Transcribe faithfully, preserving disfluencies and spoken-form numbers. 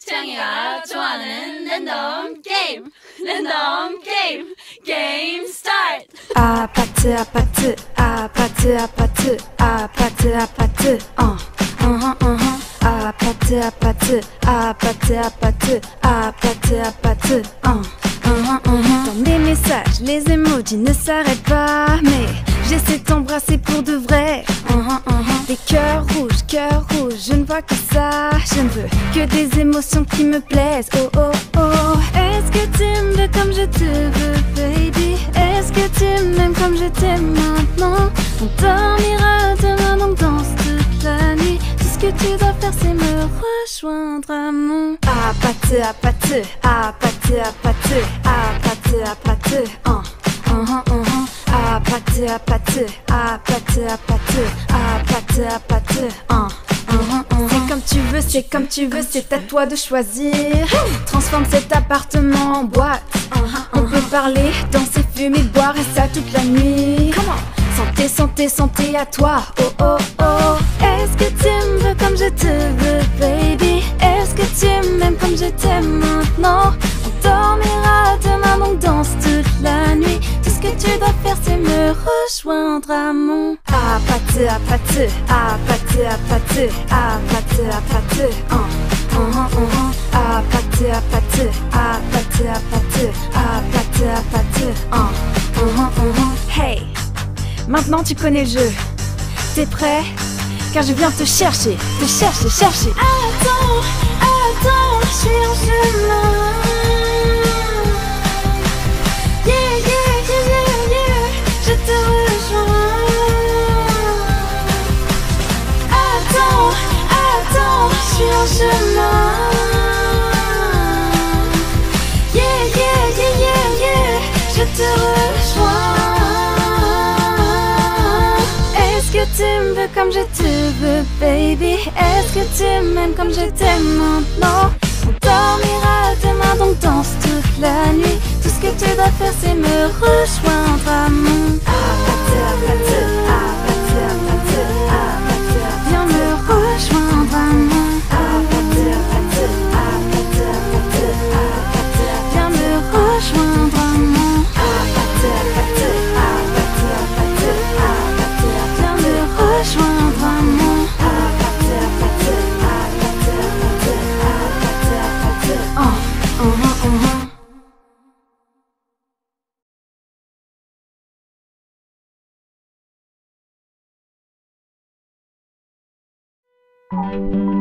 태양이가 좋아하는 랜덤 게임 랜덤 게임 게임 스타트. 아파트 아파트 아파트 아파트 아파트 아파트 어 어허 어허 아파트 아파트 아파트 아파트 아파트 apathé uh, uh, uh, uh. Dans mes messages, les emojis ne s'arrêtent pas, mais j'essaie de t'embrasser pour de vrai. uh, uh, uh. Des cœurs rouges, cœurs rouges, je ne vois que ça. Je ne veux que des émotions qui me plaisent. Oh oh oh. Est-ce que tu me veux comme je te veux, baby? Est-ce que tu m'aimes comme je t'aime maintenant? On dormira demain, donc danse toute la nuit. Tout ce que tu dois faire, c'est me rejoindre à mon apathé, apathé, apathé, apathé, apathé, apathé, uh, uh, uh, uh. Apathé, apathé, apathé, apathé, apathé, apathé, uh, uh, uh, uh. C'est comme tu veux, c'est comme tu veux, c'est à toi de choisir. Transforme cet appartement en boîte. On peut parler, danser, fumer, boire et ça toute la nuit. Santé, santé, santé à toi. Oh oh oh. Est-ce que tu me veux comme je te veux, baby? Est-ce que tu m'aimes comme je t'aime maintenant? On dormira demain, donc danse toute la nuit. Tout ce que tu dois faire, c'est me rejoindre à mon apathé, apathé, apathé, apathé, apathé, apathé, uh, uh, uh, uh. Apathé, apathé, apathé, apathé, apathé, apathé, uh, uh, uh, uh. Hey, maintenant tu connais le jeu. T'es prêt? Car je viens te chercher, te chercher, chercher. Attends, attends, je suis en chemin. Yeah, yeah, yeah, yeah, yeah, je te rejoins. Attends, attends, je suis en chemin. Yeah, yeah, yeah, yeah, yeah, je te rejoins. Est-ce que tu me veux comme je te veux, baby? Est-ce que tu m'aimes comme je t'aime maintenant? On dormira demain, donc danse toute la nuit. Tout ce que tu dois faire, c'est me rejoindre à mon apathé, apathé, apathé, apathé, apathé. Viens me rejoindre à mon apathé, apathé, apathé, apathé, apathé. Viens me rejoindre à mon apathé, apathé, apathé, apathé, apathé. Viens me rejoindre à mon apathé, apathé, apathé, apathé, apathé, apathé. Oh, oh, oh, oh. Thank you.